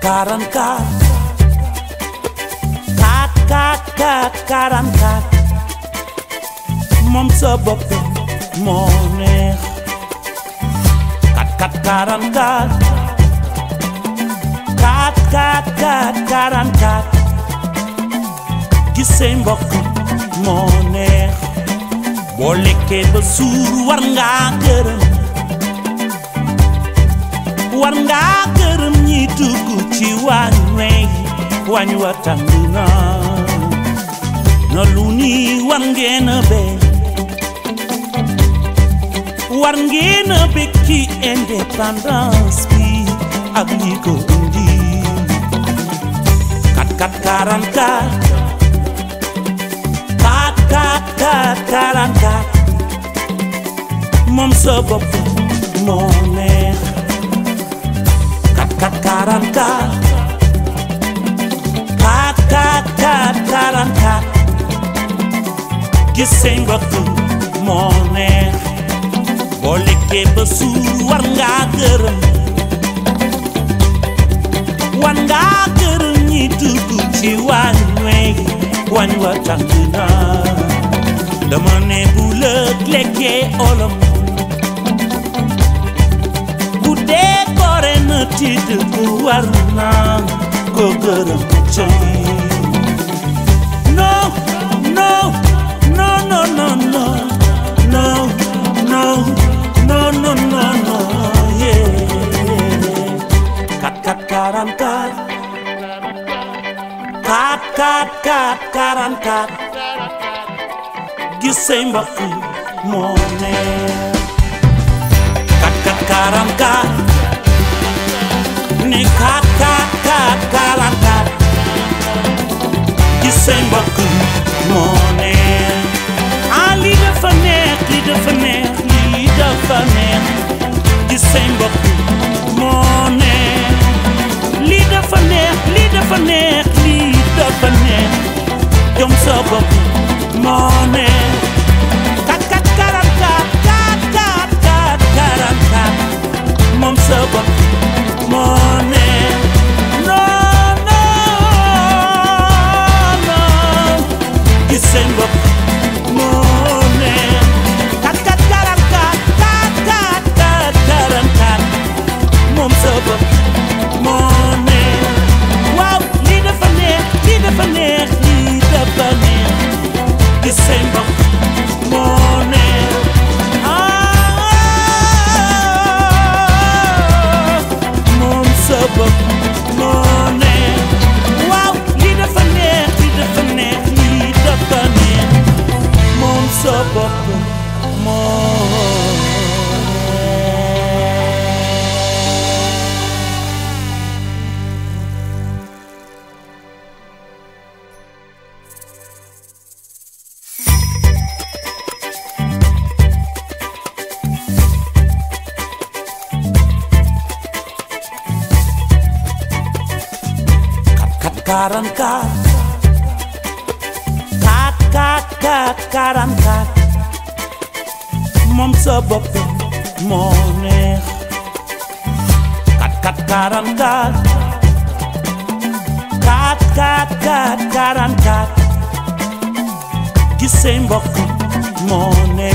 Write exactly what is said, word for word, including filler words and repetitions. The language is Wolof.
karan kat kat kat kat karan kat moom sa bopp moo neex kat kat karan kat kat kat kat karan kat gis say mbokk moo neex boo lekkee ba suur war ngaa gërëm war ngaa gërëm ñi dugg ci waañ wey waañ wa tàng na na lu ni war ngeen a bég war ngeen a bég ci indépendance bi ak li ko indi kat kat karan kat kat kat kat karan kat moom sa bopp moo neex kat karan kat kat kat kat karan kat gis say mbokk moo neex boo lekkee ba suur war ngaa gërëm war ngaa gërëm ñi dugg ci waañ wey waañ wa tàng na dama ne bu lëg lekkee olom bu dee gore na tidd bu war naa ko gërëm cay no no no no no no no no no no no no yeah kat kat karan kat kat kat kat karan kat gis say mbokk moo neex kat kat karan kat ne kat kat kat karan kat gis say mbokk moo neex ah lii dafa neex lii dafa neex lii dafa neex gis say mbokk moo neex lii dafa neex lii dafa neex lii dafa neex jom sa bopp moo neex kat kat karan kat kat kat kat karan kat moom sa bopp moo neex non non non gis say mbokk moo neex kat kat karan kat kat kat kat karan kat moom sa bopp moo neex waaw lii dafa neex lii dafa neex lii dafa neex gis say mbokk moo neex ah moom sa bopp moo neex waaw lii dafa neex lii dafa neex lii dafa neex moom sa bopp moo karan kat kat kat kat karan kat moom sa bopp moo neex kat kat karan kat kat kat kat karan kat gis say mbokk moo neex